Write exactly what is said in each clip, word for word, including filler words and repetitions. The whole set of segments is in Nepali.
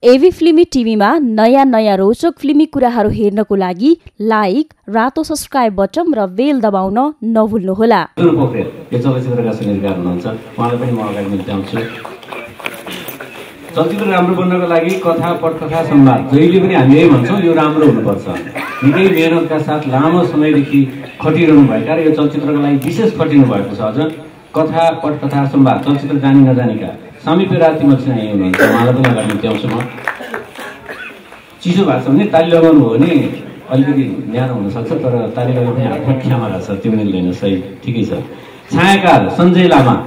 एभी फिल्मी टिभीमा नयाँ नयाँ रोचक फिल्मी कुराहरू हेर्नको लागि लाइक, रातो सब्स्क्राइब बटन र बेल दबाउन नभुल्नुहोला। पोखरेल यो चलचित्रका सङ्गीतकार हुनुहुन्छ, उहाँलाई पनि म अगाडि निम्त्याउँछु। चलचित्र राम्रो बन्नको लागि कथा, पटकथा, संवाद जहिले पनि हामी यही भन्छौँ, यो राम्रो हुनुपर्छ। निकै मेहनतका साथ लामो समयदेखि खटिरहनु भएका र यो चलचित्रको लागि विशेष खटिनु भएको छ। अझ कथा, पटकथा, संवाद चलचित्र जानी नजानेका समीपे राति मसिना यही हुनुहुन्छ, उहाँलाई पनि अगाडि निम्त्याउँछु म। चिसो भएको छ भने ताली लगाउनु हो भने अलिकति न्यानो हुनसक्छ, तर ताली लगाउनु पनि आफ्नो क्षमा रहेछ, त्यो मिल्दैन, सही ठिकै छ। छायाकार सञ्जय लामा,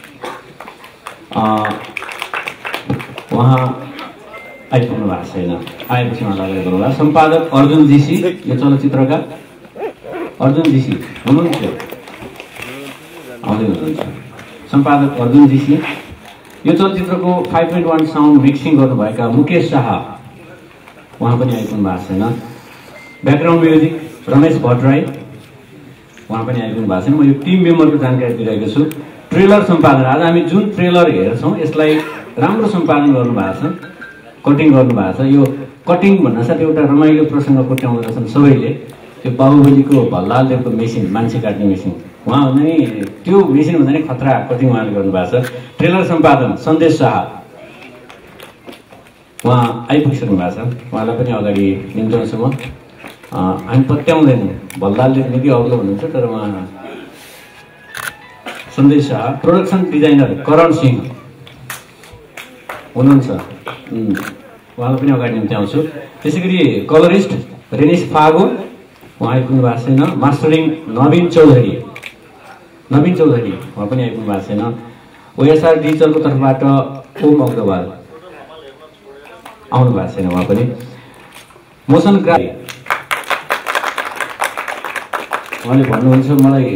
उहाँ आइपुग्नु भएको छैन, आएपछि उहाँलाई अगाडि गरौँला। सम्पादक अर्जुन जीसी, यो चलचित्रका अर्जुन जीसी हुनुहुन्थ्यो, आउँदै हुनुहुन्छ। सम्पादक अर्जुन जीसी, यो चलचित्रको five point one sound mixing गर्नुभएका मुकेश शाह, उहाँ पनि आइपुग्नु भएको छैन। ब्याकग्राउन्ड म्युजिक रमेश भट्टराई, उहाँ पनि आइपुग्नु भएको छैन। म यो टिम मेम्बरको जानकारी दिइरहेको छु। ट्रेलर सम्पादन, आज हामी जुन ट्रेलर हेर्छौँ यसलाई राम्रो सम्पादन गर्नुभएको छ, कटिङ गर्नुभएको छ। यो कटिङ भन्न साथ एउटा रमाइलो प्रसङ्ग कोट्याउँदो रहेछन् सबैले। त्यो बाहुबलीको भल्लालदेवको मेसिन, मान्छे काट्ने मेसिन, उहाँ भन्दा नि त्यो मेसिन भन्दा नि खतरा कटिङ उहाँले गर्नुभएको छ। ट्रेलर सम्पादन सन्देश शाह, उहाँ आइपुगिसक्नु भएको छ, उहाँलाई पनि अगाडि निम्त्याउँछु म। हामी पत्याउँदैनौँ, भल्लालले निकै अग्लो हुनुहुन्छ, तर उहाँ सन्देश शाह। प्रोडक्सन डिजाइनर करण सिंह हुनुहुन्छ, उहाँलाई पनि अगाडि निम्त्याउँछु। त्यसै गरी कलरिस्ट रेनिस फागो, उहाँ आइपुग्नु भएको छैन। मास्टरिङ नवीन चौधरी, नवीन चौधरी उहाँ पनि आइपुग्नु भएको छैन। ओएसआर डिजिटलको तर्फबाट ओम अग्रवाल आउनु भएको छैन, उहाँ पनि। मोसन ग्राफी, उहाँले भन्नुहुन्छ मलाई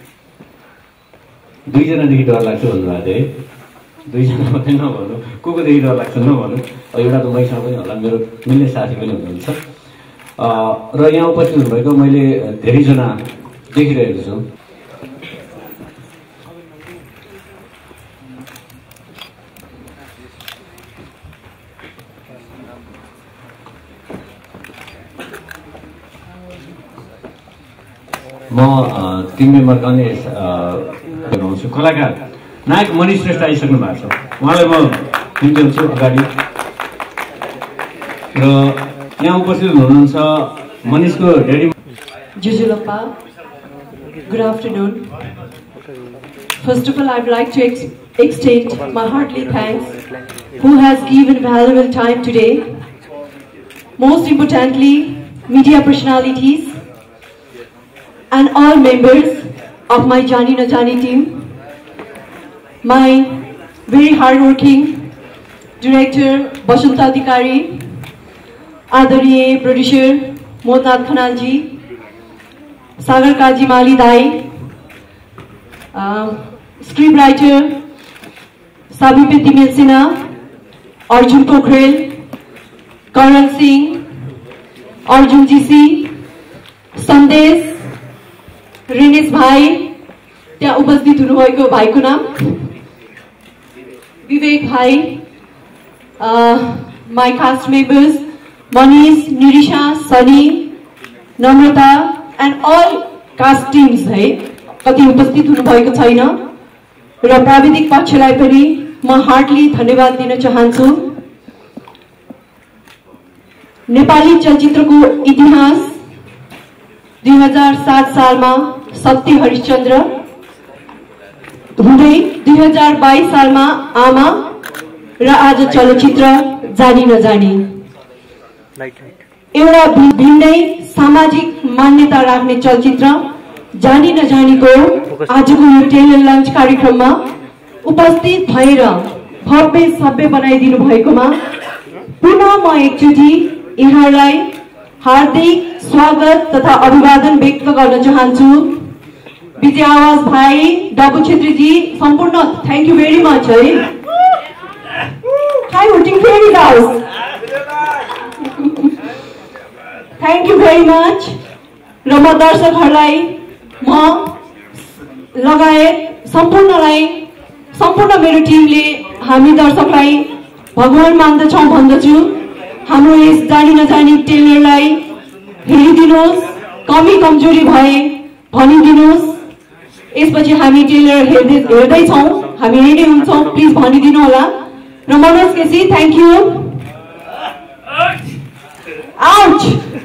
दुईजनादेखि डर लाग्छ भन्नुभएको थियो है। दुईजना मात्रै नभन्नु, को कोदेखि डर लाग्छ नभन्नु। एउटा त मैसँग पनि होला, मेरो मिल्ने साथी पनि हुनुहुन्छ। र यहाँ उपस्थित हुनुभएको मैले धेरैजना देखिरहेको छु। म टिम मेम्बरका पनि बनाउँछु। कलाकार नायक मनिष श्रेष्ठ आइसक्नु भएको छ, उहाँलाई म निम्त्याउँछु अगाडि। र यहाँ उपस्थित हुनुहुन्छ मनिषको daddy Jujulappa. Good afternoon. First of all, I would like to ex extend my heartily thanks who has given valuable time today. Most importantly, media personalities and all members of my Jani Na Jani team, my very hardworking director Bashanta Adhikari, आदरणीय प्रोड्यूसर मोहनाथ खनाल जी, सागर काजी माली दाई, स्क्रिप्ट राइटर साबिपे तिमेल सिन्हा, अर्जुन पोखरेल, करण सिंह, अर्जुन जीसी, सन्देश, रेनेश भाइ, त्यहाँ उपस्थित हुनुभएको भाइको नाम विवेक भाइ, my cast members Manish, Nirisha, Sunny, Namrata and all cast teams है कति उपस्थित हुनुभएको छैन र प्राविधिक पक्षलाई पनि म हार्टली धन्यवाद दिन चाहन्छु। नेपाली चलचित्रको इतिहास दुई हजार सात सालमा सत्य हरिश्चन्द्र हुँदै दुई हजार बाइस सालमा आमा र आज चलचित्र जानी नजानी, एउटा भिन्नै सामाजिक मान्यता राख्ने चलचित्र जानी नजानीको आजको यो टेलर लन्च कार्यक्रममा उपस्थित भएर भव्य सभ्य बनाइदिनु भएकोमा पुनः म एकचोटि यहाँलाई हार्दिक स्वागत तथा अभिवादन व्यक्त गर्न चाहन्छु। विजय आवाज भाइ, डबु छेत्रीजी, सम्पूर्ण थ्याङ्क यू भेरी मच है। हाई हुटिङ फेरि गाउस, थ्याङ्क यू भेरी मच। र म दर्शकहरूलाई म लगायत सम्पूर्णलाई, सम्पूर्ण मेरो टिमले हामी दर्शकलाई भगवान मान्दछौँ भन्दछु। हाम्रो यस जानी नजानी टेलरलाई हेरिदिनुहोस्, कमी कमजोरी भए भनिदिनुहोस्। यसपछि हामी टेलर हेर्दै हेर्दैछौँ, हामी हेर्दै हुन्छौँ, प्लिज भनिदिनु होला। र Manoj KC, thank you. Out.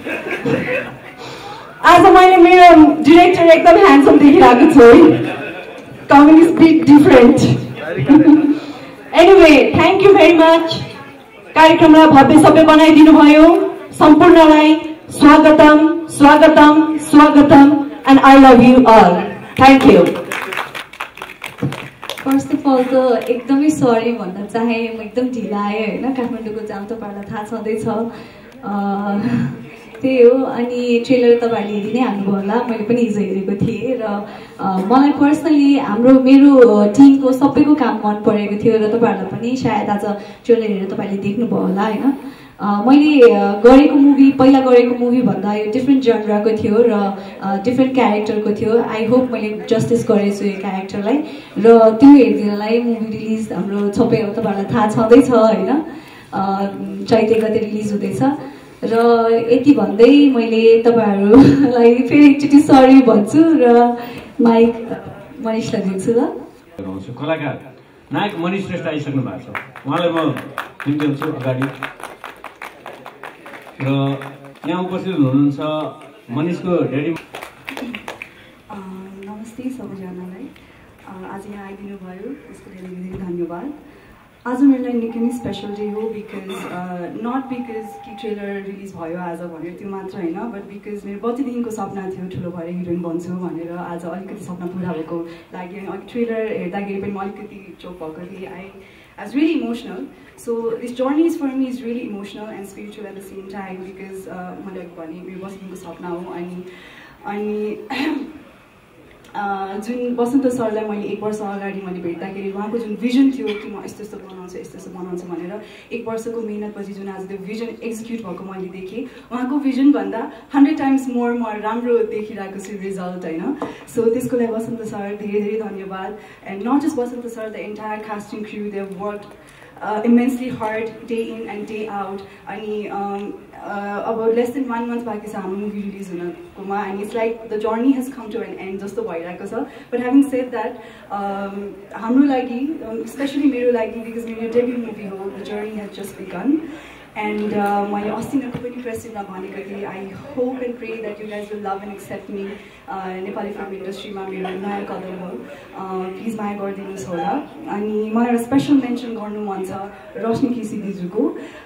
आज मैले मेरो डिरेक्टर एकदम ह्यान्डसम देखिरहेको छु है, coming is big different. Anyway, thank you very much. कार्यक्रमलाई भव्य सभ्य बनाइदिनु भयो। सम्पूर्णलाई स्वागतम स्वागतम स्वागतम and I love you all. Thank you. First of all त एकदमै सरी भन्न चाहे, म एकदम ढिला आएँ होइन, काठमाडौँको जाम तपाईँहरूलाई थाहा छँदैछ, त्यही हो। अनि ट्रेलर तपाईँहरूले हेरि नै हाल्नुभयो होला, मैले पनि हिजो हेरेको थिएँ र मलाई पर्सनली हाम्रो मेरो टिमको सबैको काम मन परेको थियो र तपाईँहरूलाई पनि सायद आज ट्रेलर हेरेर तपाईँहरूले देख्नुभयो होला होइन। मैले गरेको मुभी पहिला गरेको मुभी भन्दा यो डिफ्रेन्ट जनराको थियो र डिफ्रेन्ट क्यारेक्टरको थियो। आई होप मैले जस्टिस गरेछु यो क्यारेक्टरलाई र त्यो हेरिदिनलाई मुभी रिलिज हाम्रो सबै तपाईँहरूलाई थाहा छँदैछ होइन, चैते गते रिलिज हुँदैछ। र यति भन्दै मैले तपाईँहरूलाई फेरि एकचोटि सरी भन्छु र माइक मनिषलाई दिन्छु। ल कलाकार नायक मनिष श्रेष्ठ आइसक्नु भएको छ, उहाँलाई म दिन्छु अगाडि। र यहाँ उपस्थित हुनुहुन्छ मनिषको ड्याडी। नमस्ते सबैजनालाई, आज यहाँ आइदिनु भयो त्यसको धेरै धेरै धन्यवाद। आज मेरो लागि निकै नै स्पेसल डे हो, बिकज नट बिकज कि ट्रेलर रिलिज भयो आज भनेर त्यो मात्र होइन, बट बिकज मेरो बच्चैदेखिको सपना थियो ठुलो भएर हिरोइन बन्छु भनेर। आज अलिकति सपना पुरा भएको लागि अनि ट्रेलर हेर्दाखेरि पनि म अलिकति चोक भएको थिएँ। I I was really emotional. So this journey is for me is really emotional and spiritual at the same time because मलाई भने मेरो बसन्तको सपना हो। अनि अनि जुन बसन्त सरलाई मैले एक वर्ष अगाडि मैले भेट्दाखेरि उहाँको जुन भिजन थियो कि म यस्तो यस्तो बनाउँछु यस्तो यस्तो बनाउँछु भनेर, एक वर्षको मेहनतपछि जुन आज त्यो भिजन एक्जिक्युट भएको मैले देखेँ, उहाँको भिजनभन्दा हन्ड्रेड टाइम्स मोर म राम्रो देखिरहेको छु रिजल्ट होइन। सो त्यसको लागि बसन्त सर धेरै धेरै धन्यवाद। And not just Basanta sir, the entire casting crew, they have worked Uh, immensely hard day in and day out. अनि um, uh, about less than one month बाँकी छ हाम्रो मुभी रिलिज हुनुकोमा, and it's like the journey has come to an end जस्तो भइरहेको छ। But having said that, um, हाम्रो लागि especially मेरो लागि, because मेरो debut movie हो, the journey has just begun. And uh, मैले अस्ति नै पनि प्रेसमा भनेको थिएँ, I hope and pray that you guys will love and accept me. Nepali film इन्डस्ट्रीमा मेरो नयाँ कदम हो, प्लिज माया गरिदिनुहोस् होला। अनि मलाई एउटा स्पेसल मेन्सन गर्नु मन छ रोशनी केसी दिजुको,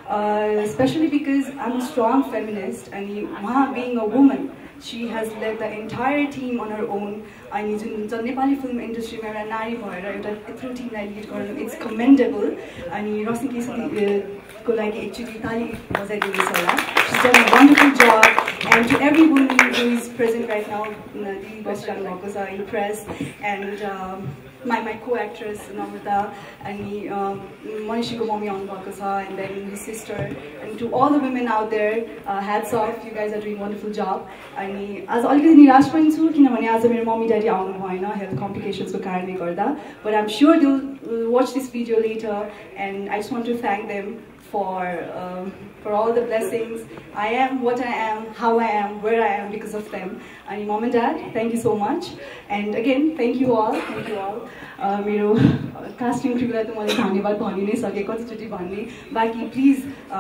specially because I am a strong feminist. अनि उहाँ being a woman, she has led the entire team on her own. अनि जुन नेपाली फिल्म इन्डस्ट्रीमा एउटा नारी भएर एउटा यत्रो टिमलाई लिड गर्नु, इट्स कमेन्डेबल। अनि रोशनी केसीको लागि एकचोटि ताली बजाइदिनुहोस् होला। She's done a wonderful job, and to every woman who is present right now, दिदी बसिरहनु भएको छ in press, and um, my my co-actress Namrata, अनि मनिषीको मम्मी आउनु भएको छ, and then his sister, and to all the women out there, uh, hats off, you guys are doing wonderful job. अनि आज अलिकति निराश पनि छु किनभने आज मेरो मम्मी ड्याडी आउनु भएन हेल्थ कम्प्लिकेसन्सको कारणले गर्दा, but I'm sure they'll watch this video later, and I just want to thank them for um, for all the blessings. I am what I am, how I am, where I am because of them. And mom and dad, thank you so much. And again, thank you all, thank you all. Uh, मेरो कास्टिङ क्रूलाई त मैले धन्यवाद भनि नै सकेँ कतिचोटि भन्ने, बाँकी प्लिज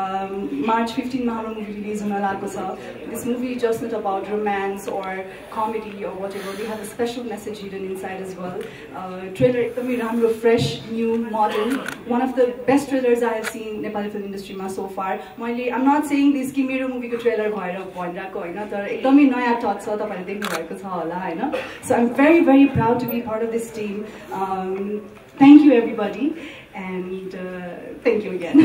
मार्च फिफ्टिनमा हाम्रो मुभी रिलिज हुन लागेको छ। This movie just not about romance or comedy or whatever, we have a special message hidden inside as well. Uh, trailer एकदमै राम्रो, fresh, new, modern, one of the best trailers I have seen Nepali film इन्डस्ट्रीमा so far. मैले I'm not saying this कि मेरो मुभीको ट्रेलर भएर भनिरहेको होइन, तर एकदमै नयाँ टच छ, तपाईँहरूले देख्नु भएको छ होला होइन। So I'm very very proud to be part of this team. Um, thank you everybody, and uh, thank you again.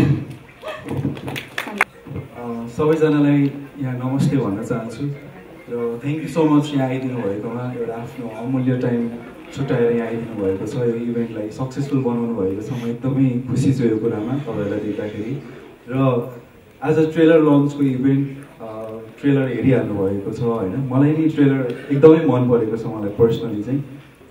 सबैजनालाई यहाँ नमस्ते भन्न चाहन्छु र थ्याङ्क यू सो मच यहाँ आइदिनु भएकोमा, एउटा आफ्नो अमूल्य टाइम छुट्याएर यहाँ आइदिनु भएको छ, यो इभेन्टलाई सक्सेसफुल बनाउनु भएको छ। म एकदमै खुसी छु यो कुरामा तपाईँहरूलाई देख्दाखेरि। र आज ट्रेलर लन्चको इभेन्ट, ट्रेलर हेरिहाल्नु भएको छ होइन, मलाई नि ट्रेलर एकदमै मन परेको छ मलाई पर्सनली चाहिँ।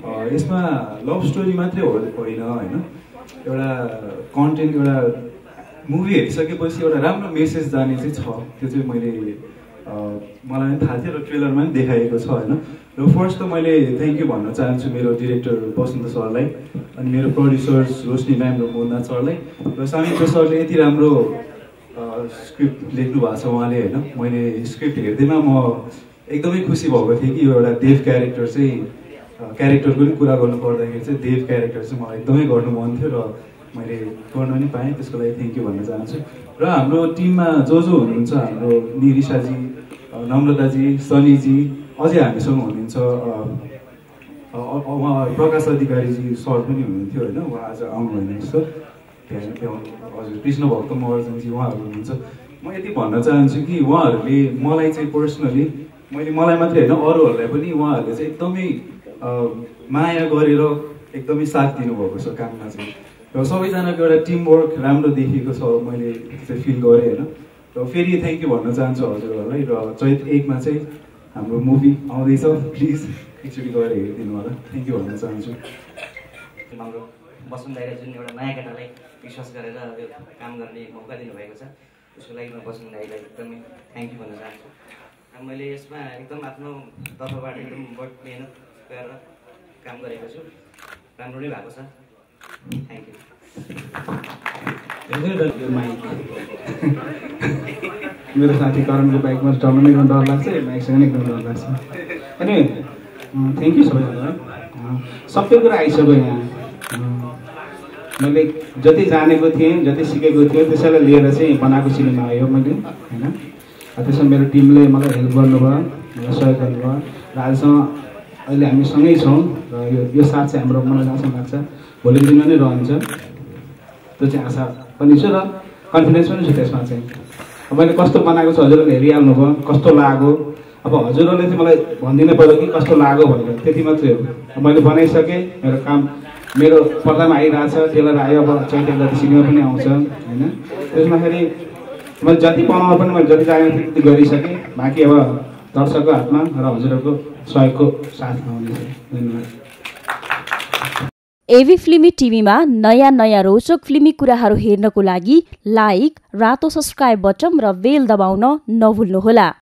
यसमा लभ स्टोरी मात्रै हो होइन होइन, एउटा कन्टेन्ट, एउटा मुभी हेरिसकेपछि एउटा राम्रो मेसेज जाने चाहिँ छ, त्यो चाहिँ मैले मलाई पनि थाहा थियो र ट्रेलरमा पनि देखाएको छ होइन। र फर्स्ट त मैले थ्याङ्क यू भन्न चाहन्छु मेरो डिरेक्टर बसन्त सरलाई, अनि मेरो प्रड्युसर्स रोशनी म्याम र मोहननाथ सरलाई, र सामित्र सरले यति राम्रो स्क्रिप्ट लेख्नु भएको छ उहाँले होइन। मैले स्क्रिप्ट हेर्दैमा म एकदमै खुसी भएको थिएँ कि यो एउटा देव क्यारेक्टर चाहिँ क्यारेक्टरको पनि कुरा गर्नु पर्दाखेरि चाहिँ देव क्यारेक्टर चाहिँ मलाई एकदमै गर्नु मन थियो र मैले गर्न पनि पाएँ, त्यसको लागि थ्याङ्क यू भन्न चाहन्छु। र हाम्रो टिममा जो जो हुनुहुन्छ, हाम्रो निरिसाजी, नम्रताजी, सनीजी, अझै हामीसँग हुनुहुन्छ उहाँ प्रकाश अधिकारीजी सर पनि हुनुहुन्थ्यो होइन, उहाँ आज आउनुभएन जस्तो हजुर, कृष्ण भक्त महर्जनजी उहाँहरू हुनुहुन्छ। म यति भन्न चाहन्छु कि उहाँहरूले मलाई चाहिँ पर्सनली, मैले मलाई मात्रै होइन अरूहरूलाई पनि उहाँहरूले चाहिँ एकदमै माया गरेर एकदमै साथ दिनुभएको छ काममा चाहिँ, र सबैजनाको एउटा टिमवर्क राम्रो देखिएको छ मैले चाहिँ फिल गरेँ होइन। र फेरि थ्याङ्क यू भन्न चाहन्छु हजुरहरूलाई। र चैत एकमा चाहिँ हाम्रो मुभी आउँदैछ, प्लिज एकचोटि गएर हेरिदिनु होला, थ्याङ्क यू भन्न चाहन्छु। हाम्रो बसन्त दाइले जुन एउटा नयाँ केटालाई विश्वास गरेर यो काम गर्ने मौका दिनुभएको छ, त्यसको लागि म बसन्त दाइलाई एकदमै थ्याङ्क यू भन्न चाहन्छु। अब मैले यसमा एकदम आफ्नो तर्फबाट एकदम बढी मेहनत गरेर काम गरेको छु, राम्रो नै भएको छ, थ्याङ्क यू। मेरो साथी करणको बाइकमा चलाउनु एकदम डर लाग्छ, बाइकसँग नै एकदम डर लाग्छ। अनि थ्याङ्क यू सबैजनालाई, सबै कुरा आइसक्यो यहाँ। मैले जति जानेको थिएँ, जति सिकेको थिएँ त्यसैलाई लिएर चाहिँ बनाएको सिनेमा हो यो मैले होइन। त्यसमा मेरो टिमले मलाई हेल्प गर्नुभयो, मलाई सहयोग गर्नुभयो, र आजसम्म अहिले हामी सँगै छौँ र यो यो साथ चाहिँ हाम्रो मलाई जहाँसम्म लाग्छ भोलिको दिनमा नै रहन्छ, त्यो चाहिँ आशा पनि छ र कन्फिडेन्स पनि छु त्यसमा चाहिँ। अब मैले कस्तो बनाएको छु हजुरहरूले हेरिहाल्नु भयो, कस्तो लाग्यो, अब हजुरहरूले चाहिँ मलाई भनिदिनु पऱ्यो कि कस्तो लाग्यो भनेर, त्यति मात्रै हो। मैले बनाइसकेँ, मेरो काम मेरो पर्दामा आइरहेछ, टेलर आयो, अब चैते जति सिनेमा पनि आउँछ होइन। त्यसमा फेरि मैले जति बनाउनु पनि मैले जति जानेको थिएँ त्यति गरिसकेँ, बाँकी अब दर्शकको हातमा र हजुरहरूको सहयोगको साथमा हुनेछ। धन्यवाद। एभी फिल्मी टिभीमा नयाँ नयाँ रोचक फिल्मी कुराहरू हेर्नको लागि लाइक, रातो सब्स्क्राइब बटन र बेल दबाउन नभुल्नुहोला।